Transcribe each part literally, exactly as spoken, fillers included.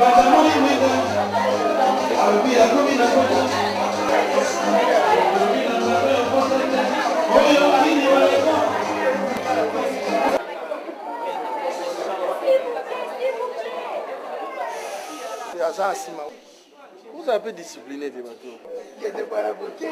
Vous êtes un peu discipliné des bateaux. Il était pas la bouquet.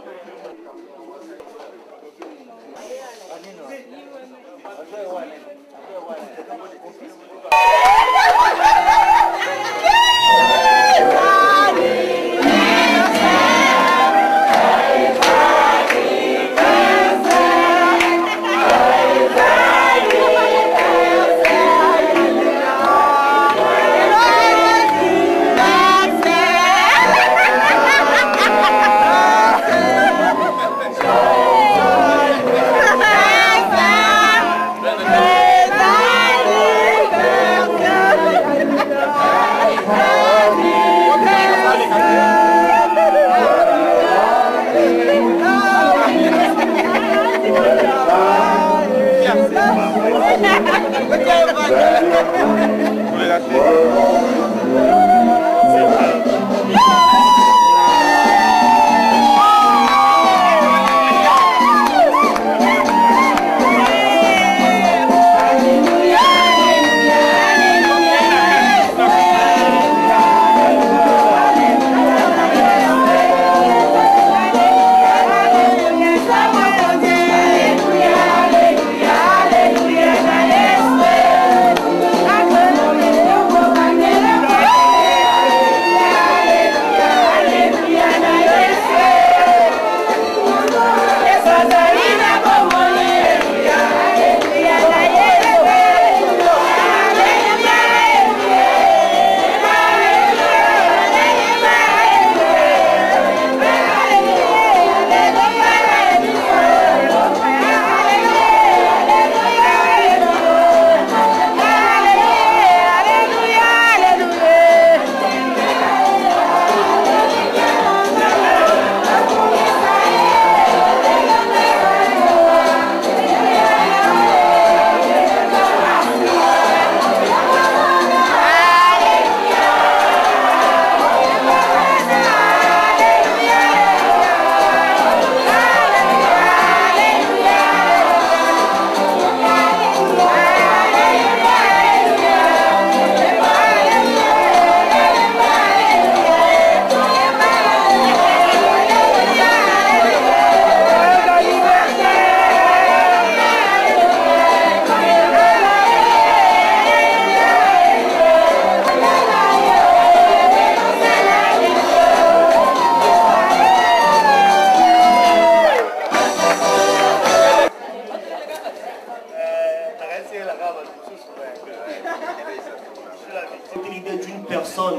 L'idée d'une personne,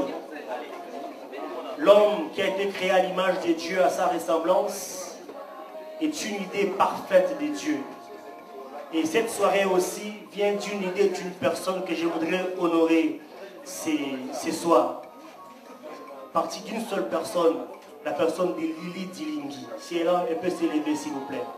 l'homme qui a été créé à l'image de Dieu, à sa ressemblance, est une idée parfaite de Dieu. Et cette soirée aussi vient d'une idée d'une personne que je voudrais honorer ce soir. Partie d'une seule personne, la personne de Lily Dilingi. Si elle, elle peut s'élever, s'il vous plaît.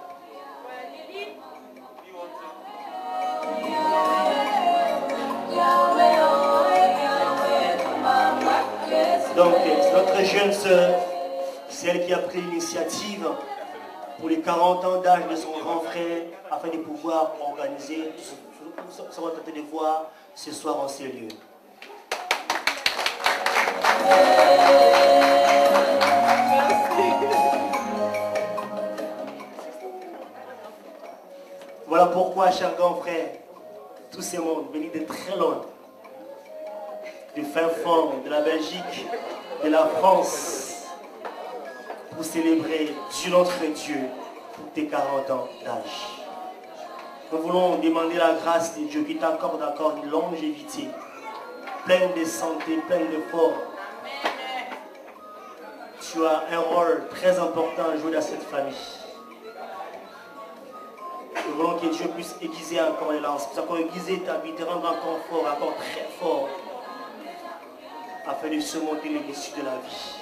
Donc, notre jeune sœur, celle qui a pris l'initiative pour les quarante ans d'âge de son grand frère, afin de pouvoir organiser, ce qu'on va tenter de voir ce soir en ces lieux. Voilà pourquoi, chers grands frères, tous ces mondes venus de très loin, du fin fond de la Belgique, de la France, pour célébrer Dieu notre Dieu pour tes quarante ans d'âge. Nous voulons demander la grâce de Dieu qui t'accorde encore une longévité, pleine de santé, pleine de force. Tu as un rôle très important à jouer dans cette famille. Nous voulons que Dieu puisse aiguiser encore les lances, puisse encore aiguiser ta vie, te rendre encore fort, encore très fort, afin de surmonter les défis de la vie.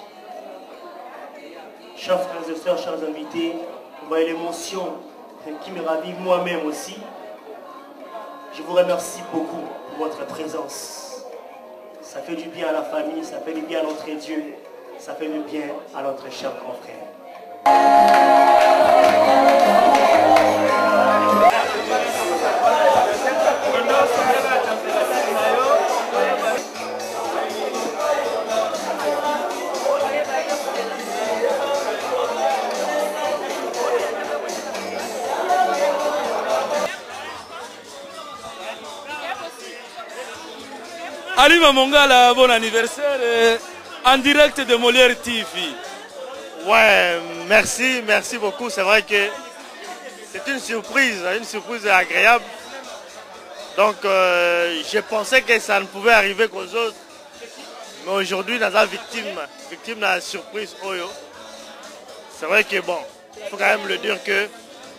Chers frères et sœurs, chers invités, vous voyez l'émotion qui me ravive moi-même aussi. Je vous remercie beaucoup pour votre présence. Ça fait du bien à la famille, ça fait du bien à notre Dieu, ça fait du bien à notre cher grand frère. Ali Mamongala, bon anniversaire euh, en direct de Molière T V. Ouais, merci, merci beaucoup. C'est vrai que c'est une surprise, une surprise agréable. Donc, euh, je pensais que ça ne pouvait arriver qu'aux autres. Mais aujourd'hui, dans la victime, victime de la surprise Oyo. C'est vrai que bon, il faut quand même le dire que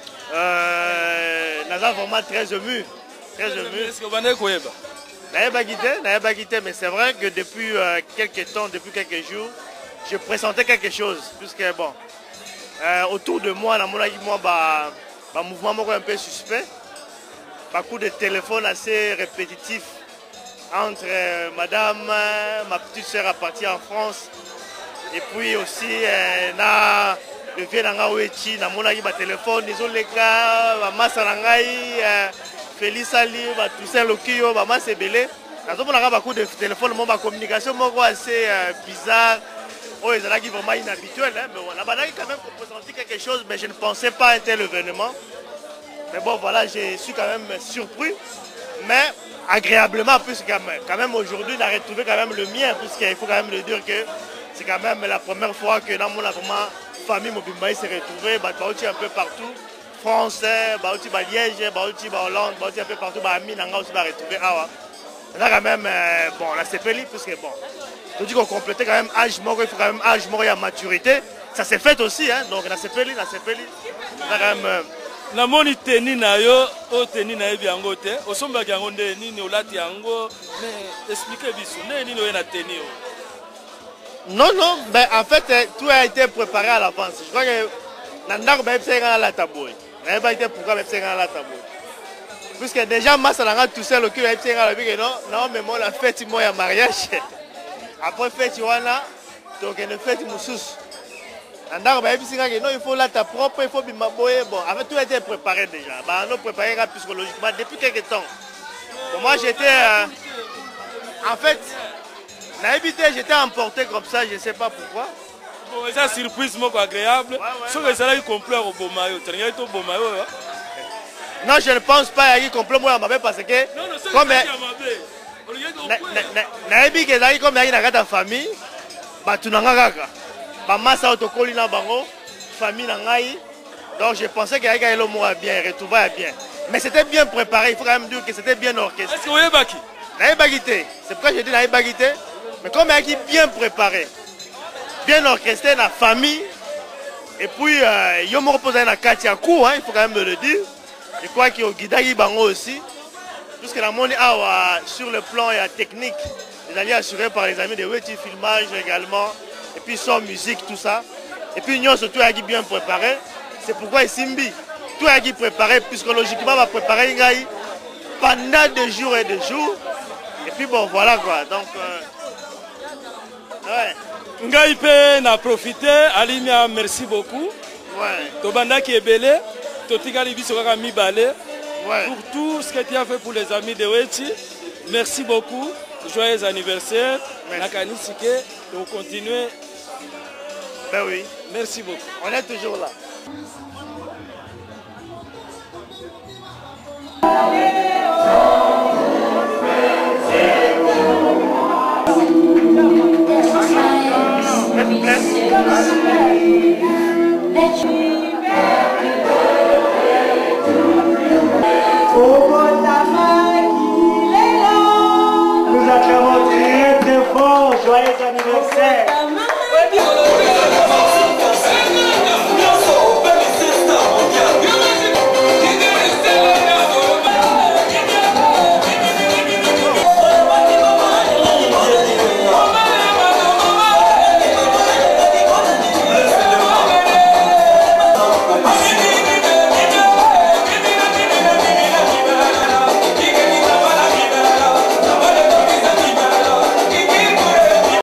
euh, Naza vraiment très ému. Très ému. Est-ce que vous avez quoi? Mais c'est vrai que depuis euh, quelques temps, depuis quelques jours, je pressentais quelque chose. Puisque bon, euh, autour de moi, dans mon moi, bah, bah, mouvement un peu suspect. Par coup de téléphone assez répétitif entre euh, madame, euh, ma petite soeur à partir en France. Et puis aussi, euh, na, le vieux Nanga Ouechi, na mon ba téléphone, ils ont les cas, ma massa Nangaï, Félix Ali, Toussaint Lokio, ma masse est belée. Nous avons beaucoup de téléphones, ma communication est assez euh, bizarre. Oh, ils sont vraiment inhabituels, hein, mais on a quand même ressenti quelque chose, mais je ne pensais pas à un tel événement. Mais bon, voilà, je suis quand même surpris, mais agréablement, puisque quand même aujourd'hui, on a retrouvé quand même le mien, puisqu'il faut quand même le dire que c'est quand même la première fois que dans mon famille Mobimbaï s'est retrouvée, bah, un peu partout. Français, bah, bah, Liège, bah, bah, Hollande, bah, un peu partout, bah, Minanga aussi va retrouver. Ah, on a quand même, euh, bon, la C P L I, puisque bon, je dis qu'on complétait quand même âge mort, il faut quand même âge mort et maturité. Ça s'est fait aussi, hein, donc la C P L I, la C P L I, on a quand même. Euh, la moni teni na yo o teni na yebi yango te osomba yango nde nini olati yango mais expliquez biso nde nini oye na teni yo. Non non, ben en fait tout a été préparé à l'avance. Je crois que nandako ba epse ngala la taboy. Na ba été pourquoi ba epse ngala la taboy. Puisque déjà massa nanga tout seul au cul ba epse ngala bi que non non mais moi la fête moi ya mariage. Après fête wana donc une fête mususu. Non, il faut là ta propre, il faut bimaboyer. Bon, avec tout a été préparé déjà. Bah, on a préparé psychologiquement depuis quelques temps. Bon, moi j'étais. Euh, en fait, j'étais emporté comme ça, je ne sais pas pourquoi. Bon, c'est une surprise agréable. Ce que ça a complet au Bomayo. Tu as au Bomayo. Non, je ne pense pas qu'il y ait complet moi parce que. Non, non, c'est comme. Naïbi que ça comme il y a ta famille, bah tu n'as pas. Massa autocolli na bango, famille nangai. Donc je pensais qu'il y avait le mot bien, retrouver bien. Mais c'était bien préparé, il faut quand même dire que c'était bien orchestré. Est-ce que vous avez baki? Naïbagité. C'est pourquoi je dis naïbagité. Mais comme il y a bien préparé, bien orchestré, la famille. Et puis, il y a un reposé dans Katia Kou, il faut quand même le dire. Je crois qu'il y a Guidagi Bango aussi. Puisque la monde est sur le plan technique, les alliés assurés par les amis de Weti Filmage également. Et puis son musique, tout ça. Et puis nous surtout a bien préparé. C'est pourquoi Simbi, tout a préparé, puisque logiquement on va préparer pendant des jours et des jours. Et puis bon voilà quoi. Donc euh, ouais. Ngaïpe n'a profité, Alimia merci beaucoup. Ouais. Tobanda qui est belé, Totigali Bisokaka Mibale. Ouais. Pour tout ce que tu as fait pour les amis de Weti. Merci beaucoup. Joyeux anniversaire. Nakanisike. Donc continuez. Ben oui. Merci beaucoup. On est toujours là. Nous acclamons très très fort. Joyeux anniversaire.